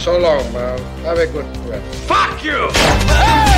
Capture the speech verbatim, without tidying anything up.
so long, man. Have a good rest. Fuck you!